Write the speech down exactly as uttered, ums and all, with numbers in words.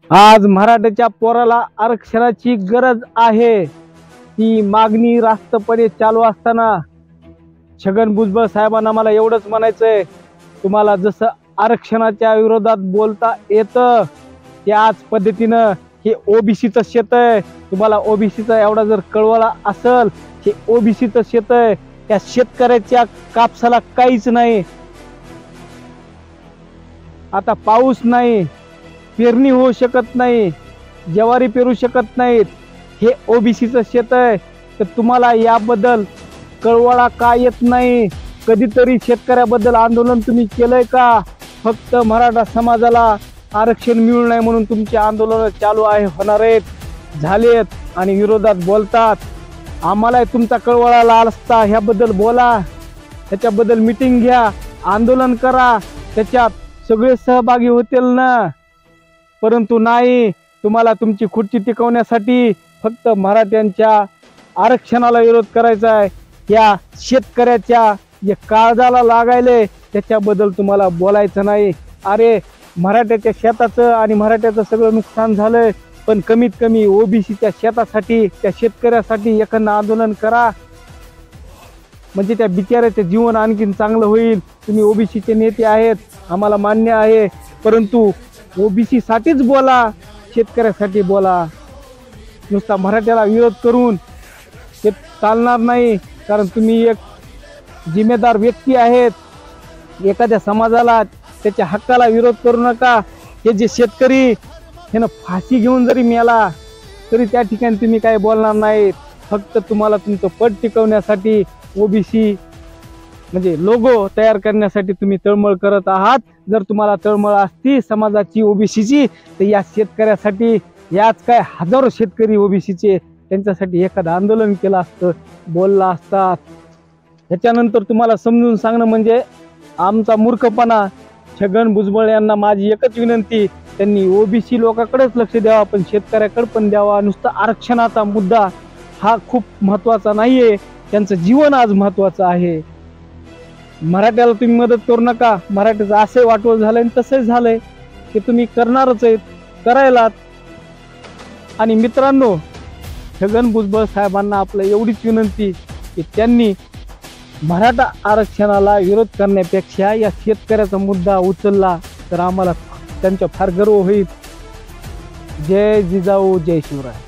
आज मराठ्याच्या पोराला आरक्षणाची गरज आहे। ती मागणी रास्तपणे चालू असताना छगन भुजबळ साहेबांना मला एवढंच म्हणायचंय, तुम्हाला जसं आरक्षणाच्या विरोधात बोलता येतं त्याच पद्धतीनं हे ओबीसीचं शेत आहे, तुम्हाला ओबीसीचा एवढा जर कळवळा असेल, हे ओबीसीचं शेत आहे, त्या शेतकऱ्याच्या कापसाला काहीच नाही। आता पाऊस नाही, पेरणी होऊ शकत नाही, ज्वारी पेरू शकत नाहीत, हे ओबीसीचं शेत आहे। तर तुम्हाला याबद्दल कळवळा का येत नाही? कधीतरी शेतकऱ्याबद्दल आंदोलन तुम्ही केलंय का? फक्त मराठा समाजाला आरक्षण मिळू नये म्हणून तुमचे आंदोलन चालू आहे, होणार आहेत, झालेत आणि विरोधात बोलतात। आम्हाला तुमचा कळवळा असता ह्याबद्दल बोला, त्याच्याबद्दल मीटिंग घ्या, आंदोलन करा, त्याच्यात सगळे सहभागी होतील ना। परंतु नाही, तुम्हाला तुमची खुर्ची टिकवण्यासाठी फक्त मराठ्यांच्या आरक्षणाला विरोध करायचा आहे। या शेतकऱ्याच्या जे काळजाला लागायले त्याच्याबद्दल तुम्हाला बोलायचं नाही। अरे मराठ्याच्या शेताचं आणि मराठ्याचं सगळं नुकसान झालंय, पण कमीत कमी ओबीसीच्या शेतासाठी, त्या शेतकऱ्यासाठी एखादं आंदोलन करा, म्हणजे त्या बिचाऱ्याचे जीवन आणखीन चांगलं होईल। तुम्ही ओबीसीचे नेते आहेत, आम्हाला मान्य आहे, परंतु ओबीसी साठीच बोला, शेतकऱ्यासाठी बोला। नुसता मराठ्याला विरोध करून ते चालणार नाही, कारण तुम्ही एक जिम्मेदार व्यक्ती आहेत। एखाद्या समाजाला त्याच्या हक्काला विरोध करू नका। हे जे शेतकरी हे ना फाशी घेऊन जरी मेला तरी त्या ठिकाणी तुम्ही काही बोलणार नाहीत। फक्त तुम्हाला तुमचं पद टिकवण्यासाठी ओबीसी म्हणजे लोगो तयार करण्यासाठी तुम्ही तळमळ करत आहात। जर तुम्हाला तळमळ असती समाजाची ओबीसीची तर या शेतकऱ्यासाठी, याच काय हजारो शेतकरी ओबीसीचे, त्यांच्यासाठी एखादं आंदोलन केलं असतं, बोलला असतात। ह्याच्यानंतर तुम्हाला समजून सांगणं म्हणजे आमचा मूर्खपणा। छगन भुजबळ यांना माझी एकच विनंती, त्यांनी ओबीसी लोकांकडेच लक्ष द्यावा, पण शेतकऱ्याकडे पण द्यावा। नुसतं आरक्षणाचा मुद्दा हा खूप महत्त्वाचा नाहीये, त्यांचं जीवन आज महत्त्वाचं आहे। मराठ्याला तुम्ही मदत करू नका। मराठ्याचं असे वाटवं झालंय आणि तसंच झालंय की तुम्ही करणारच आहेत, करायलात। आणि मित्रांनो, छगन भुजबळ साहेबांना आपलं एवढीच विनंती की त्यांनी मराठा आरक्षणाला विरोध करण्यापेक्षा या शेतकऱ्याचा मुद्दा उचलला तर आम्हाला त्यांचा फार गर्व होईल। जय जिजाऊ, जय शिवराय।